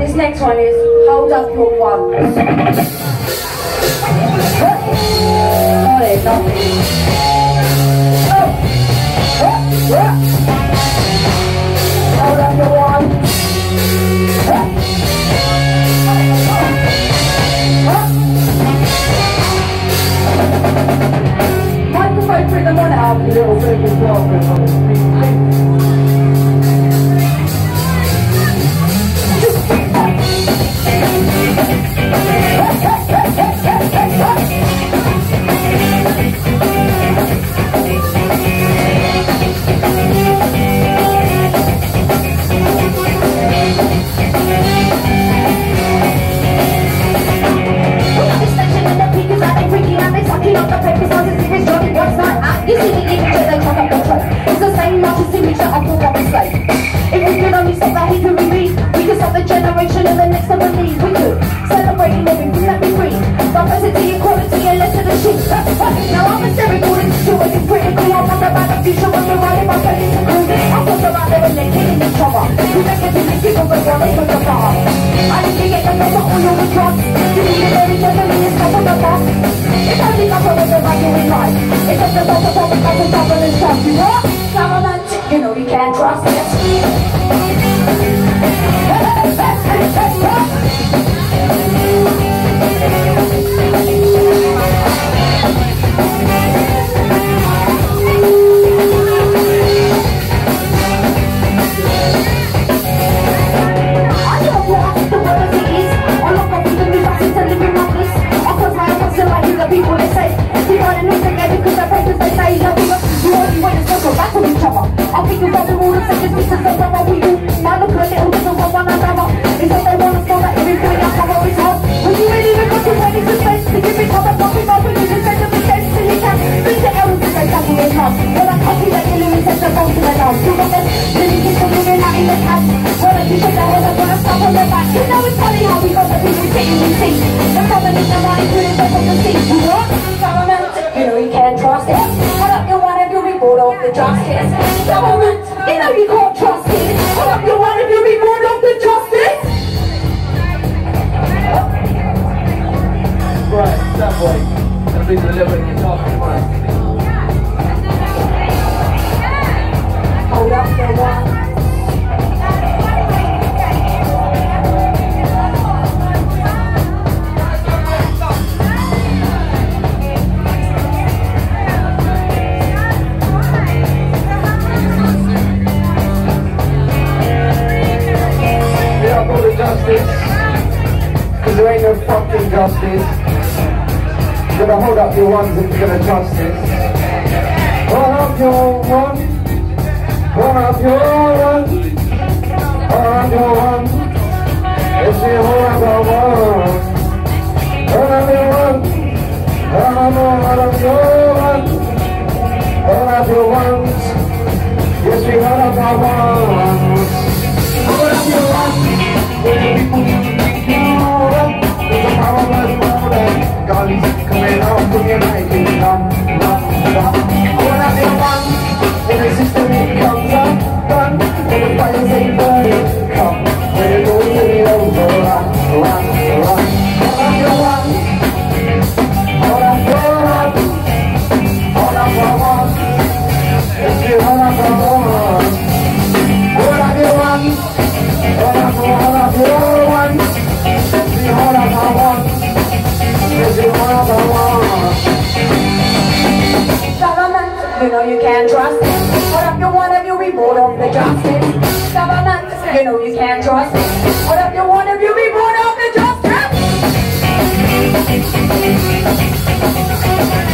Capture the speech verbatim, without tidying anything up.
This next one is hold up your one. Oh, there's nothing. Oh. Oh. Yeah. Hold up your one. Oh. Oh. Microphone for the one out. A little bit of girlfriend on the screen. You know you can't trust it. Because there ain't no fucking justice. You're gonna hold up your ones if you're gonna trust this. Hold up your one. Hold up your one. Hold up your one. If you hold up your one. Hold up your one. Hold up, hold up your one. Hold up your ones. Yes, we hold up our ones. Hold up your one. Guys coming out from your making none, none, none. When I feel one, when the system it comes up, done. When the fires ain't burning, come. When it goes to the over, run, run, run. Hold up your one, hold up your one, hold up your one. If you hold up your one, hold up your one, hold up, hold up your one. If you hold up your one. Government, you know you can't trust it. Hold up your one if you be bored of the justice. Government, you know you can't trust it. Hold up your one if you be bored of the justice.